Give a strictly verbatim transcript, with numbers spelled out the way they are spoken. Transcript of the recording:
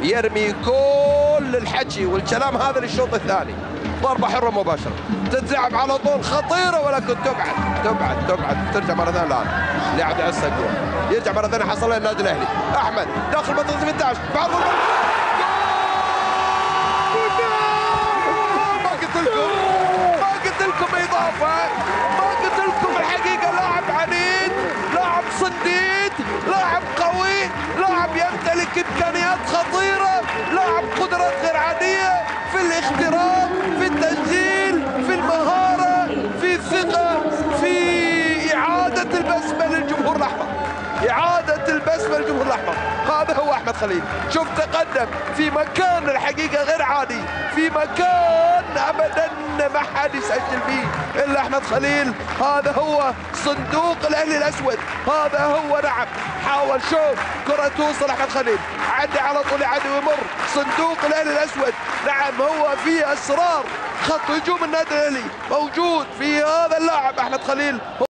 يرمي كل الحكي والكلام هذا للشوط الثاني. ضربة حرة مباشرة تتلعب على طول خطيرة، ولكن تبعد تبعد تبعد ترجع مرة ثانية. الآن لاعب عسى الجول يرجع مرة ثانية، حصل النادي الأهلي. أحمد داخل منطقة ثمانية عشر بعد ما قلت لكم ما قلت لكم إضافة، ما قلت لكم الحقيقة. لاعب عنيد، لاعب صديد، لاعب قوي، لاعب يمتلك إمكانيات خطيرة، لاعب قدرات غير عادية في الاختراق، في التسجيل، في المهارة، في الثقة، في إعادة البسمة للجمهور الأحمر، إعادة البسمة للجمهور الأحمر. هذا هو أحمد خليل. شوف تقدم في مكان الحقيقة غير عادي، في مكان أبدا ما حد يسجل فيه إلا أحمد خليل. هذا هو صندوق الأهلي الأسود، هذا هو. نعم حاول، شوف كرة توصل أحمد خليل، عدي على طول، عدي ويمر صندوق الأهلي الأسود. نعم هو في أسرار خط هجوم النادي الأهلي موجود في هذا اللاعب أحمد خليل.